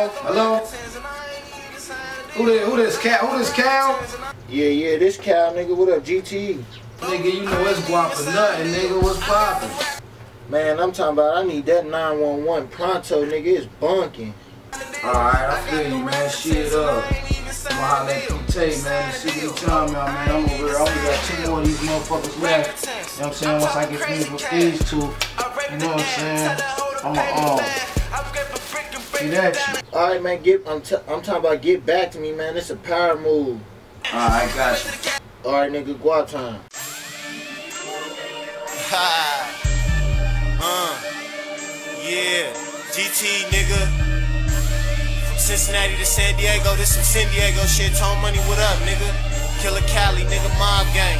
Cal? Hello? Who this Cal? Who this Cal? Yeah, this Cal, nigga. What up, GT? Nigga, you know it's guap for nothing, nigga. What's poppin'? Man, I'm talking about I need that 911 pronto, nigga. It's bunking. Alright, I feel you, man. Shit up. I'ma holler at P-Tay, man, and see what he talking about, man. I'm over here. I only got 2 more of these motherfuckers left. You know what I'm saying? Once I get finished with these 2, you know what I'm saying? I'ma see that shit. Alright, man, I'm talking about get back to me, man. It's a power move. Alright, got you. Alright, nigga, guap time. Yeah, GT, nigga. From Cincinnati to San Diego, this some San Diego shit. Tone Money, what up, nigga? Killer Cali, nigga, mob gang.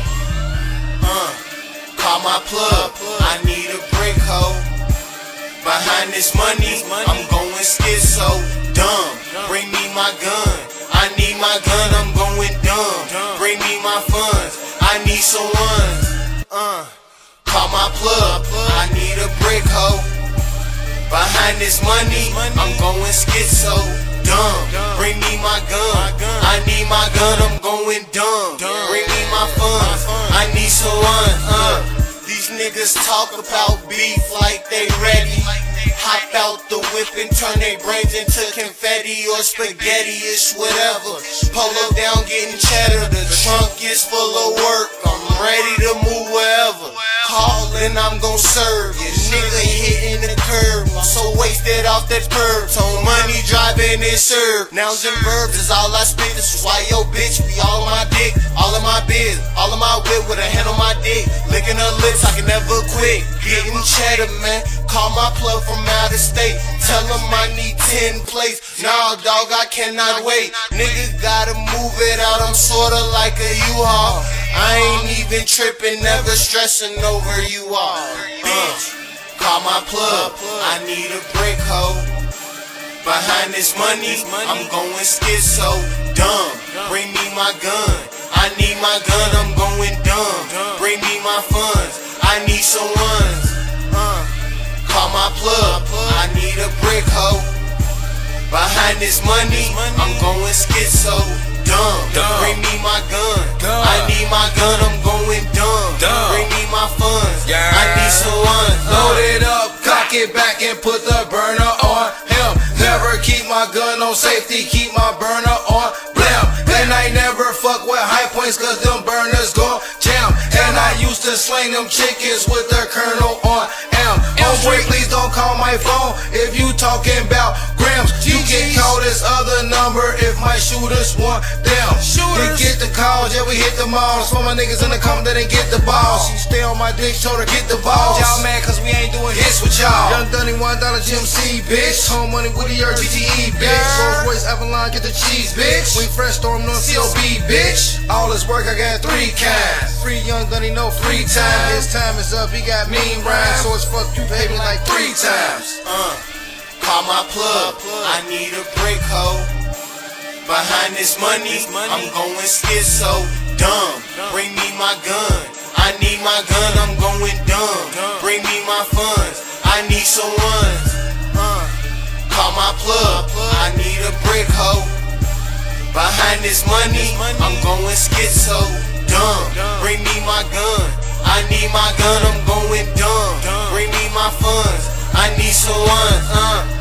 Call my plug, I need a brick hoe. Behind this money, I'm going schizo, dumb. Bring me my gun, I need my gun, I'm going dumb. Bring me my funds, I need some ones. Call my plug, I need a brick hoe. Behind this money, I'm going schizo, dumb. Bring me my gun, I need my gun, I'm going dumb. Bring me my funds, I need some ones. These niggas talk about beef like they ready. Hop out the whip and turn their brains into confetti or spaghetti, it's whatever. Polo down getting cheddar, the trunk is full of work. I'm ready to move wherever. Callin', I'm gon' serve you. Nigga hitting the curb, I'm so wasted off that curb. Tone Money driving it serve. Nouns and verbs is all I spit. This is why yo bitch be all on my dick, all of my biz, all of my whip with a hand on my dick. Licking her lips, I can never quit. Getting cheddar, man. Call my plug from out of state. Tell him I need 10 plates. Nah, dog, I cannot wait. Nigga gotta move it out. I'm sorta like a U-Haul. I ain't even tripping, never stressing over you all. Call my plug, I need a brick hoe. Behind this money, I'm going schizo, dumb. Bring me my gun, I need my gun, I'm going dumb. Bring me my funds, I need some ones. Call my plug, I need a brick hoe. Behind this money, I'm going schizo, dumb. Bring me my gun, I need my gun, I'm going dumb. Bring me my funds, I need some ones. Load it up, cock it back and put the burner on him. Never keep my gun on safety, keep my burner on blam. And I never fuck with high points cause them burners gon' jam. And I used to sling them chickens with the kernel on M. Homeboy, please don't call my phone if you talking about grams. You can call this other number if my shooters want them. We get the calls, yeah, we hit the malls. For my niggas in the comment that ain't get the balls. She stay on my dick, told her get the balls. Y'all mad cause we ain't doing hits with y'all. Young Dunny, $1 GMC, bitch. Home Money, Woody, or GTE, bitch. Rolls Royce, Avalon, get the cheese, bitch. We fresh storm, no COB, bitch. All this work, I got 3 kinds. Free Young Dunny, no free time. His time is up, he got mean rhymes. So it's fuck you, pay me like 3 times. Call my plug, I need a brick hoe. Behind this money, I'm going schizo, dumb. Bring me my gun, I need my gun, I'm going dumb. Bring me my funds, I need some ones. Call my plug, I need a brick hoe. Behind this money, I'm going schizo, dumb. Bring me my gun, I need my gun, I'm going dumb. Bring me my funds, I need some ones.